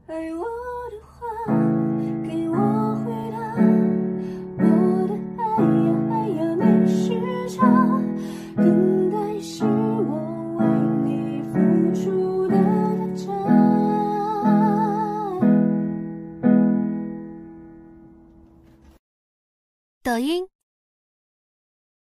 爱我的话，给我回答。我的爱呀没时差，等待是我为你付出的代价。 抖音。